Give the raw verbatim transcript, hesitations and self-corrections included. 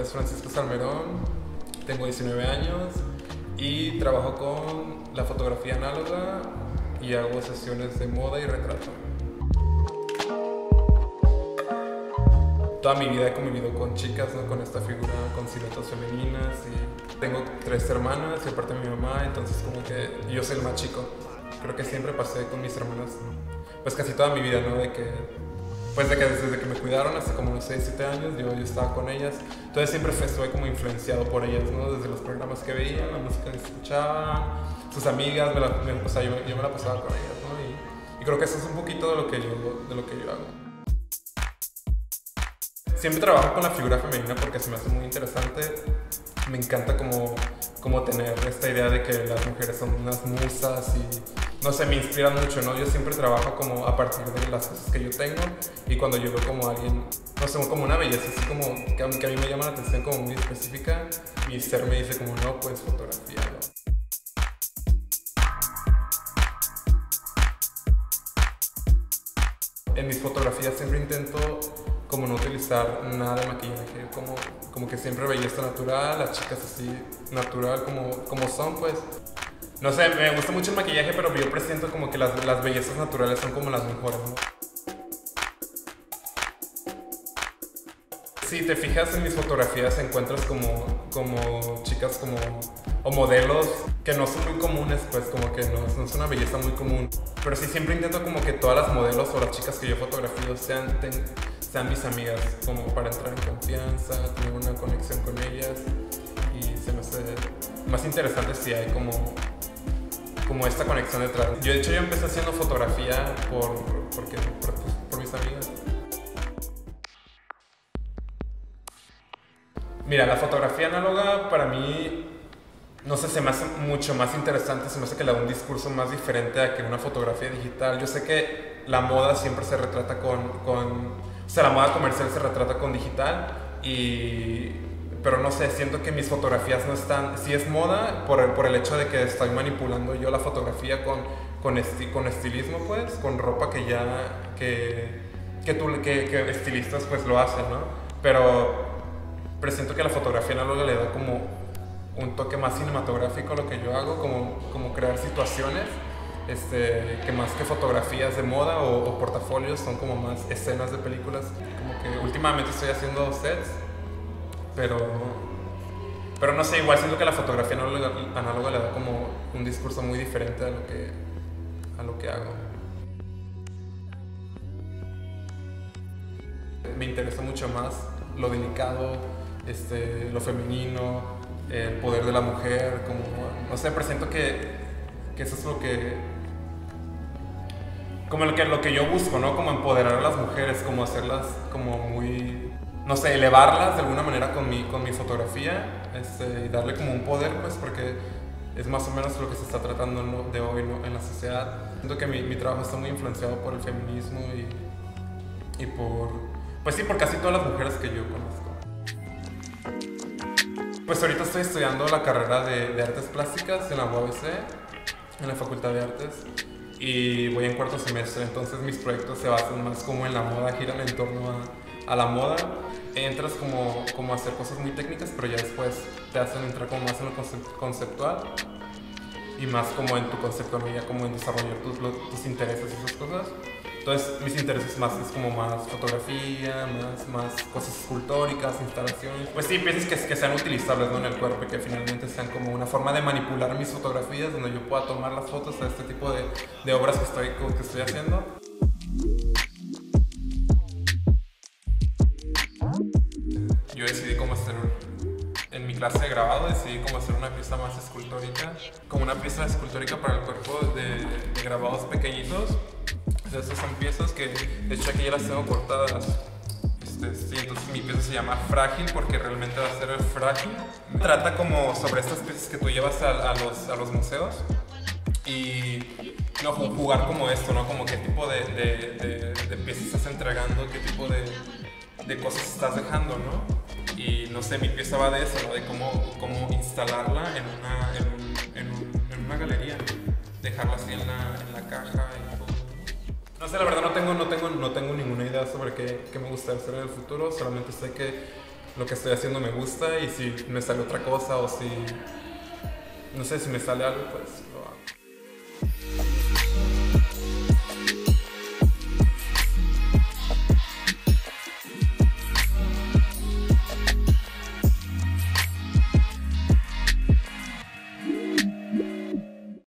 es Francisco Salmerón, tengo diecinueve años y trabajo con la fotografía análoga y hago sesiones de moda y retrato. Toda mi vida he convivido con chicas, ¿no? Con esta figura, con siluetas femeninas, y tengo tres hermanas y aparte mi mamá, entonces como que yo soy el más chico. Creo que siempre pasé con mis hermanas, pues casi toda mi vida, ¿no? De que, pues de que desde que me cuidaron hasta como unos seis, siete años, yo, yo estaba con ellas. Entonces siempre fue, estuve como influenciado por ellas, ¿no? Desde los programas que veían, la música que escuchaban, sus amigas, me la, me, o sea, yo, yo me la pasaba con ellas, ¿no? Y, y creo que eso es un poquito de lo que yo, de lo que yo hago. Siempre trabajo con la figura femenina porque se me hace muy interesante. Me encanta como, como tener esta idea de que las mujeres son unas musas y no sé, me inspiran mucho, ¿no? Yo siempre trabajo como a partir de las cosas que yo tengo y cuando yo veo como alguien, no sé, como una belleza así como que a mí, que a mí me llama la atención como muy específica, mi ser me dice como no, pues fotografíalo. En mis fotografías siempre intento como no utilizar nada de maquillaje, como, como que siempre belleza natural, las chicas así natural como, como son, pues. No sé, me gusta mucho el maquillaje, pero yo presiento como que las, las bellezas naturales son como las mejores, ¿no? Si te fijas en mis fotografías encuentras como, como chicas como, o modelos que no son muy comunes, pues como que no, no es una belleza muy común. Pero sí siempre intento como que todas las modelos o las chicas que yo fotografío sean, ten, sean mis amigas, como para entrar en confianza, tener una conexión con ellas. Y se me hace más interesante si hay como, como esta conexión detrás. Yo de hecho yo empecé haciendo fotografía por, porque, por, por mis amigas. Mira, la fotografía análoga para mí, no sé, se me hace mucho más interesante, se me hace que le da un discurso más diferente a que una fotografía digital. Yo sé que la moda siempre se retrata con, con o sea, la moda comercial se retrata con digital, y, pero no sé, siento que mis fotografías no están, sí es moda por el, por el hecho de que estoy manipulando yo la fotografía con, con, esti, con estilismo, pues, con ropa que ya, que, que, tú, que, que estilistas pues lo hacen, ¿no? Pero... Pero siento que la fotografía análoga le da como un toque más cinematográfico a lo que yo hago, como, como crear situaciones, este, que más que fotografías de moda o, o portafolios, son como más escenas de películas. Como que últimamente estoy haciendo sets, pero, pero no sé, igual siento que la fotografía análoga, análoga le da como un discurso muy diferente a lo que, a lo que hago. Me interesa mucho más lo delicado, Este, lo femenino, el poder de la mujer, como, no sé, presento que, que eso es lo que, como lo que, lo que yo busco, ¿no? Como empoderar a las mujeres, como hacerlas como muy, no sé, elevarlas de alguna manera con mi, con mi fotografía, este, y darle como un poder, pues, porque es más o menos lo que se está tratando, ¿no? De hoy, ¿no? En la sociedad. Siento que mi, mi trabajo está muy influenciado por el feminismo y, y por, pues sí, por casi todas las mujeres que yo conozco. Pues ahorita estoy estudiando la carrera de, de Artes Plásticas en la U A B C, en la Facultad de Artes, y voy en cuarto semestre, entonces mis proyectos se basan más como en la moda, giran en torno a, a la moda. Entras como, como a hacer cosas muy técnicas, pero ya después te hacen entrar como más en lo conceptual y más como en tu concepto, ya como en desarrollar tus, tus intereses y esas cosas. Entonces mis intereses más es como más fotografía, más, más cosas escultóricas, instalaciones. Pues sí, piezas que, que sean utilizables, ¿no? En el cuerpo y que finalmente sean como una forma de manipular mis fotografías donde yo pueda tomar las fotos a este tipo de, de obras que estoy, que estoy haciendo. Yo decidí cómo hacer, en mi clase de grabado decidí cómo hacer una pieza más escultórica, como una pieza escultórica para el cuerpo de, de grabados pequeñitos. Esas son piezas que, de hecho, aquí ya las tengo cortadas. Este, sí, entonces mi pieza se llama Frágil porque realmente va a ser frágil. Trata como sobre estas piezas que tú llevas a, a, los, a los museos y no, jugar como esto, ¿no? Como qué tipo de, de, de, de piezas estás entregando, qué tipo de, de cosas estás dejando, ¿no? Y no sé, mi pieza va de eso, ¿no? De cómo, cómo instalarla en una, en, un, en, un, en una galería, dejarla así en la, en la caja y todo. No sé, la verdad no tengo, no tengo, no tengo ninguna idea sobre qué, qué me gustaría hacer en el futuro, solamente sé que lo que estoy haciendo me gusta y si me sale otra cosa o si, no sé, si me sale algo, pues